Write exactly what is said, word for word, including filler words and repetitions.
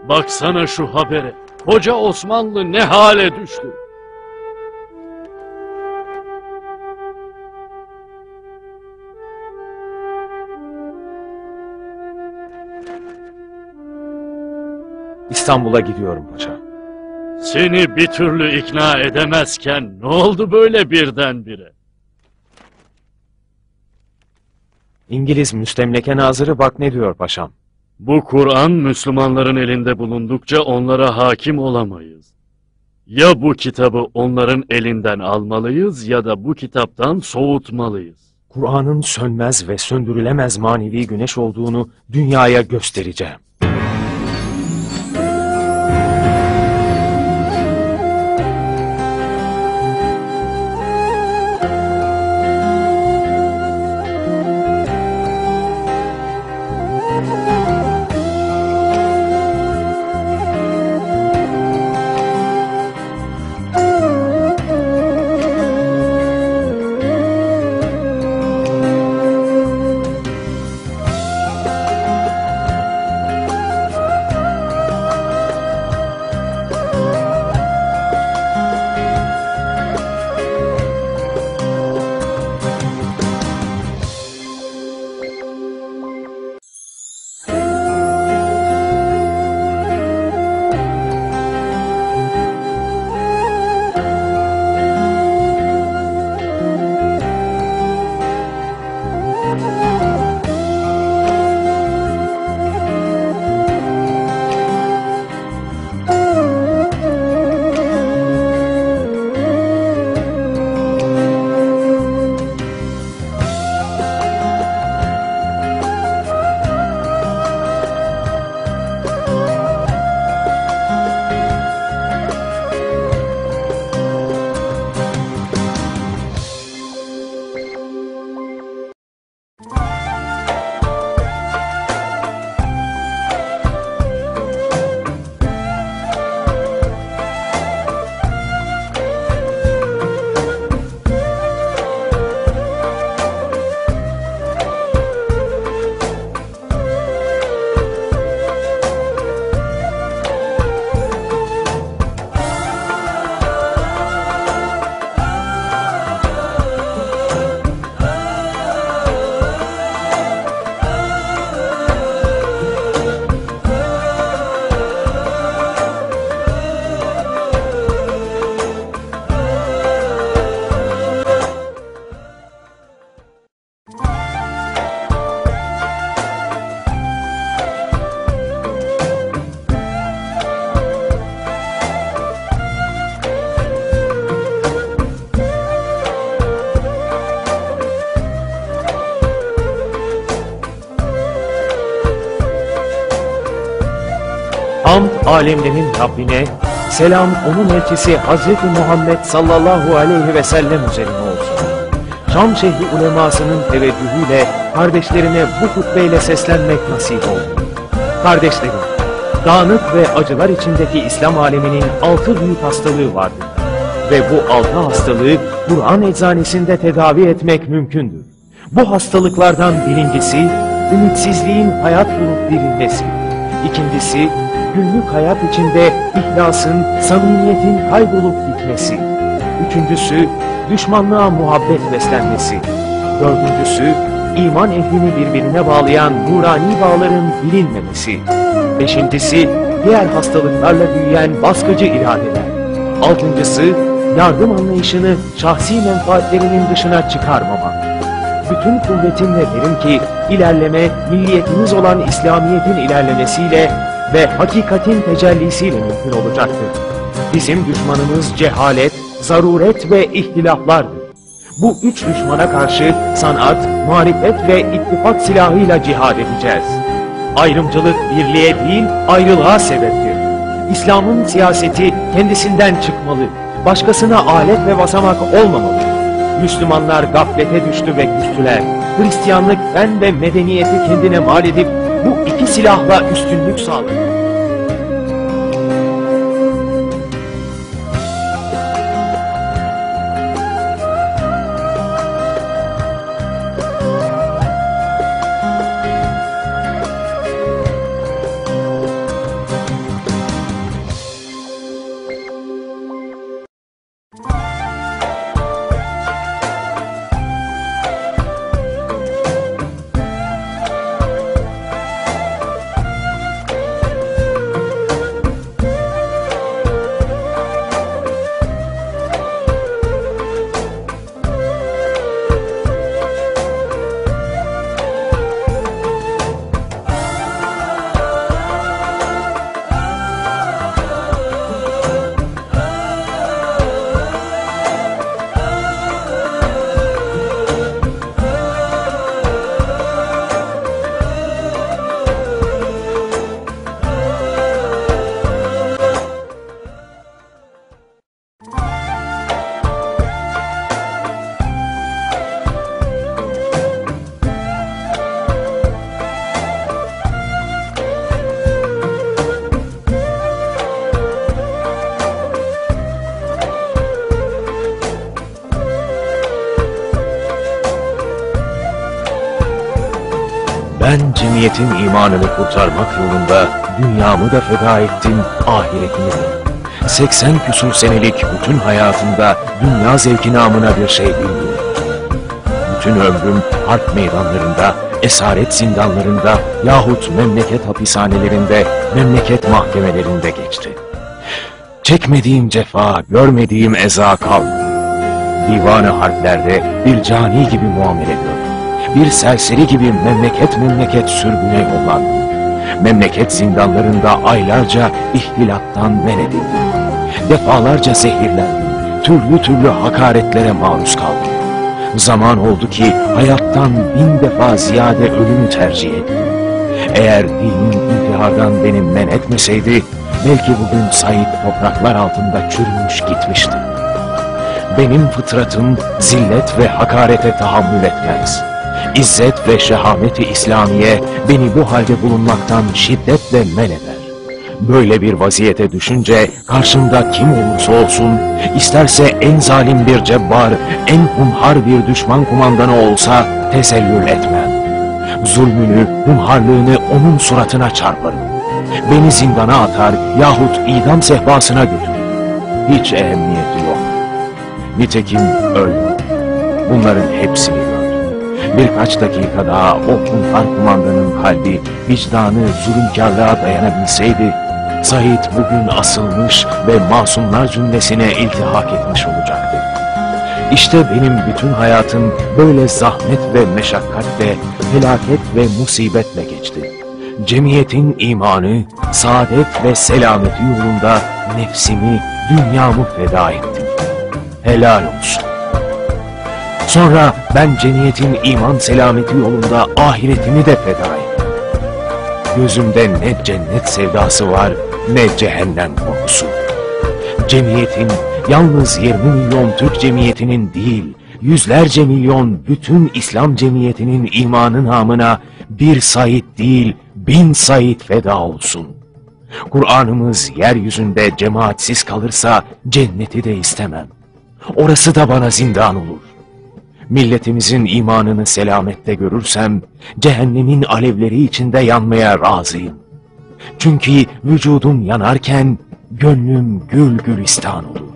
Baksana şu habere. Koca Osmanlı ne hale düştü. İstanbul'a gidiyorum paşa. Seni bir türlü ikna edemezken ne oldu böyle birdenbire? İngiliz müstemleke nazırı bak ne diyor paşam. Bu Kur'an Müslümanların elinde bulundukça onlara hakim olamayız. Ya bu kitabı onların elinden almalıyız ya da bu kitaptan soğutmalıyız. Kur'an'ın sönmez ve söndürülemez manevi güneş olduğunu dünyaya göstereceğim. Hamd alemlerin Rabbine, selam onun elçisi Hazreti Muhammed sallallahu aleyhi ve sellem üzerine olsun. Şam şehri ulemasının teveccühüyle kardeşlerine bu hutbeyle seslenmek nasip oldu. Kardeşlerim, dağınık ve acılar içindeki İslam aleminin altı büyük hastalığı vardır. Ve bu altı hastalığı Kur'an eczanesinde tedavi etmek mümkündür. Bu hastalıklardan birincisi, ümitsizliğin hayat bulup dirilmesi. İkincisi, günlük hayat içinde ihlasın, samimiyetin kaybolup gitmesi. Üçüncüsü, düşmanlığa muhabbet beslenmesi. Dördüncüsü, iman ehlini birbirine bağlayan nurani bağların bilinmemesi. Beşincisi, diğer hastalıklarla büyüyen baskıcı iradeler. Altıncısı, yardım anlayışını şahsi menfaatlerinin dışına çıkarmamak. Bütün kuvvetimle derim ki, ilerleme, milliyetimiz olan İslamiyet'in ilerlemesiyle ve hakikatin tecellisiyle mümkün olacaktır. Bizim düşmanımız cehalet, zaruret ve ihtilaflardır. Bu üç düşmana karşı sanat, marifet ve ittifak silahıyla cihad edeceğiz. Ayrımcılık birliğe değil, ayrılığa sebeptir. İslam'ın siyaseti kendisinden çıkmalı, başkasına alet ve basamak olmamalı. Müslümanlar gaflete düştü ve küstüler. Hristiyanlık fen ve medeniyeti kendine mal edip bu iki silahla üstünlük sağladı. cemiyetin imanını kurtarmak yolunda dünyamı da feda ettim, ahiretimi de. seksen küsur senelik bütün hayatımda dünya zevki namına bir şey bilmiyorum. Bütün ömrüm harp meydanlarında, esaret zindanlarında yahut memleket hapishanelerinde, memleket mahkemelerinde geçti. Çekmediğim cefa, görmediğim eza kalmadı. Divan-ı harplerde bir cani gibi muamele gördüm. Bir serseri gibi memleket memleket sürgüne yollandım. Memleket zindanlarında aylarca ihtilattan men edildim. Defalarca zehirlendim. Türlü türlü hakaretlere maruz kaldım. Zaman oldu ki hayattan bin defa ziyade ölümü tercih ettim. Eğer dinin intihardan beni men etmeseydi, belki bugün Said topraklar altında çürümüş gitmişti. Benim fıtratım zillet ve hakarete tahammül etmez. İzzet ve şehameti İslamiye beni bu halde bulunmaktan şiddetle men eder. Böyle bir vaziyete düşünce karşımda kim olursa olsun, isterse en zalim bir cebbar, en hunhar bir düşman kumandanı olsa tesellül etmem. Zulmünü, hunharlığını onun suratına çarparım. Beni zindana atar yahut idam sehpasına götürür. Hiç ehemmiyeti yok. Nitekim öldüm. Bunların hepsini gördüm. Birkaç dakika daha o hunhar kumandanın kalbi, vicdanı zulümkarlığa dayanabilseydi, Said bugün asılmış ve masumlar cümlesine iltihak etmiş olacaktı. İşte benim bütün hayatım böyle zahmet ve meşakkatle, felaket ve musibetle geçti. Cemiyetin imanı, saadet ve selameti yolunda nefsimi, dünyamı feda ettim. Helal olsun. Sonra ben cemiyetin iman selameti yolunda ahiretimi de feda ettim. Gözümde ne cennet sevdası var, ne cehennem korkusu. Cemiyetin, yalnız yirmi milyon Türk cemiyetinin değil, yüzlerce milyon bütün İslam cemiyetinin imanı namına bir Said değil, bin Said feda olsun. Kur'an'ımız yeryüzünde cemaatsiz kalırsa cenneti de istemem. Orası da bana zindan olur. Milletimizin imanını selamette görürsem, cehennemin alevleri içinde yanmaya razıyım. Çünkü vücudum yanarken, gönlüm gül gülistan olur.